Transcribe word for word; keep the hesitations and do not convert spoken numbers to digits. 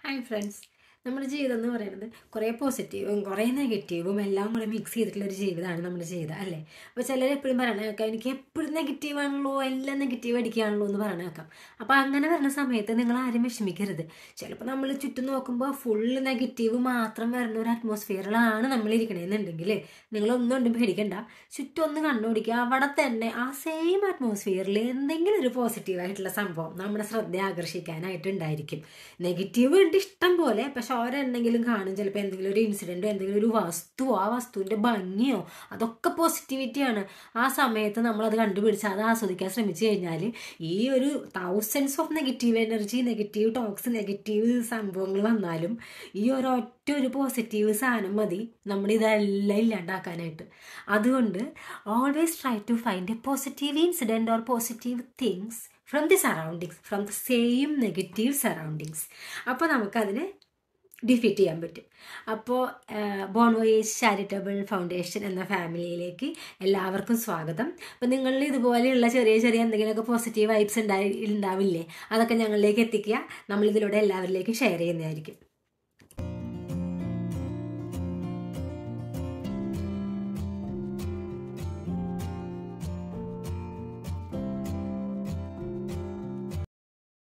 Hi friends, നമ്മുടെ ജീവിതം എന്ന് പറയുന്നത് കുറേ പോസിറ്റീവും കുറേ നെഗറ്റീവും എല്ലാം കൂടെ മിക്സ് ചെയ്തിട്ടുള്ള ഒരു ജീവിതമാണ് നമ്മുടെ ജീവിതം അല്ലേ. അപ്പോൾ ചിലർ എപ്പോഴും പറയണ കേൾക്കാം, എനിക്ക് എപ്പോഴും നെഗറ്റീവാണല്ലോ, എല്ലാം നെഗറ്റീവ് അടിക്കുകയാണല്ലോ എന്ന് പറയണ കേൾക്കാം. അപ്പോൾ അങ്ങനെ വരുന്ന സമയത്ത് നിങ്ങൾ ആരും വിഷമിക്കരുത്. ചിലപ്പോൾ നമ്മൾ ചുറ്റും നോക്കുമ്പോൾ ഫുള്ള് നെഗറ്റീവ് മാത്രം വരുന്ന ഒരു അറ്റ്മോസ്ഫിയറിലാണ് നമ്മളിരിക്കണമെന്നുണ്ടെങ്കിൽ നിങ്ങളൊന്നും പേടിക്കണ്ട. ചുറ്റും ഒന്ന് കണ്ടുപിടിക്കുക, അവിടെ തന്നെ ആ സെയിം അറ്റ്മോസ്ഫിയറിൽ എന്തെങ്കിലും ഒരു പോസിറ്റീവായിട്ടുള്ള സംഭവം നമ്മുടെ ശ്രദ്ധ ആകർഷിക്കാനായിട്ടുണ്ടായിരിക്കും. നെഗറ്റീവ് ഉണ്ട് ഇഷ്ടം പോലെ, പക്ഷെ അവരെന്തെങ്കിലും കാണും. ചിലപ്പോൾ എന്തെങ്കിലും ഒരു ഇൻസിഡൻറ്റോ എന്തെങ്കിലും ഒരു വസ്തുവോ ആ വസ്തുവിൻ്റെ ഭംഗിയോ അതൊക്കെ പോസിറ്റിവിറ്റിയാണ്. ആ സമയത്ത് നമ്മളത് കണ്ടുപിടിച്ച് അത് ആസ്വദിക്കാൻ ശ്രമിച്ചു കഴിഞ്ഞാൽ ഈ ഒരു thousands of negative energy, negative talks, negative സംഭവങ്ങൾ വന്നാലും ഈ ഒരു ഒറ്റ ഒരു പോസിറ്റീവ് സാധനം മതി നമ്മളിതെല്ലാം ഇല്ലാണ്ടാക്കാനായിട്ട്. അതുകൊണ്ട് always try to find a positive incident or positive things from the surroundings, from the same negative surroundings. അപ്പോൾ നമുക്കതിനെ ഡിഫീറ്റ് ചെയ്യാൻ പറ്റും. അപ്പോൾ ബോൺ വോയേജ് ചാരിറ്റബിൾ ഫൗണ്ടേഷൻ എന്ന ഫാമിലിയിലേക്ക് എല്ലാവർക്കും സ്വാഗതം. അപ്പോൾ നിങ്ങളിൽ ഇതുപോലെയുള്ള ചെറിയ ചെറിയ എന്തെങ്കിലുമൊക്കെ പോസിറ്റീവ് വൈബ്സ് ഉണ്ടായി ഉണ്ടാവില്ലേ, അതൊക്കെ ഞങ്ങളിലേക്ക് എത്തിക്കുക. നമ്മളിതിലൂടെ എല്ലാവരിലേക്കും ഷെയർ ചെയ്യുന്നതായിരിക്കും.